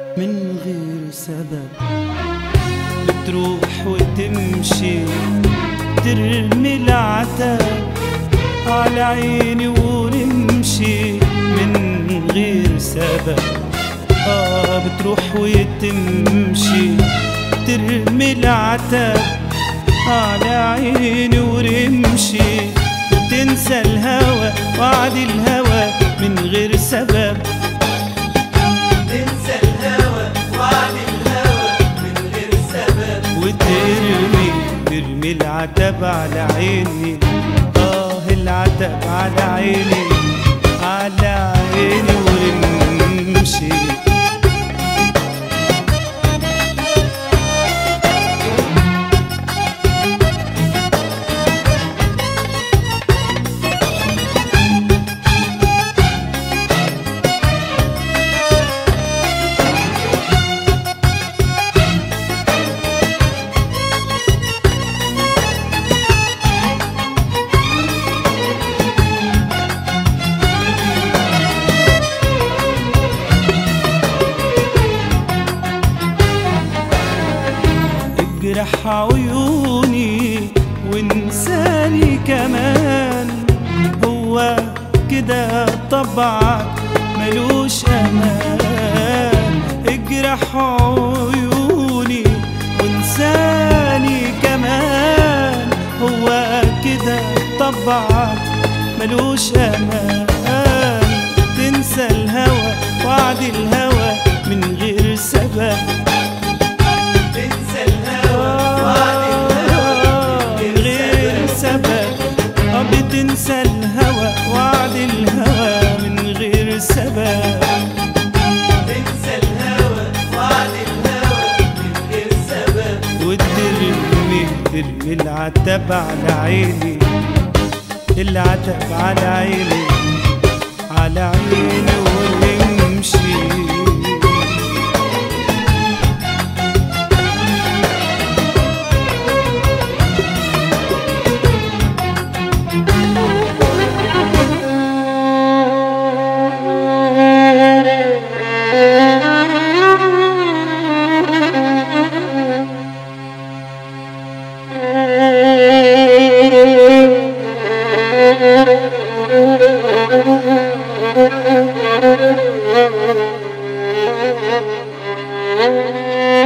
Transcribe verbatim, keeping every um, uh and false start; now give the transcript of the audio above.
من غير سبب. بتروح وتمشي ترمي العتاب على عيني ونمشي من غير سبب. آه بتروح وتمشي ترمي العتاب على عيني ورمشي، وتنسى الهوى وعد الهوى من غير سبب. تنسى الهوى وعد الهوى من غير سبب، وترمي ترمي العتاب على عيني. آه العتاب على عيني على عيني ورمشي. اجرح عيوني وانساني كمان، هو كده طبعك ملوش امان. اجرح عيوني وانساني كمان، هو كده طبعك ملوش امان. تنسى الهوى وعد الهوى من غير سبب. بتنسى الهوى وعد الهوى من غير سبب. تنسى الهوى وعد الهوى من غير سبب، وترمي ترمي العتاب على عيني. العتاب على عيني على عيني ونمشي. Thank you.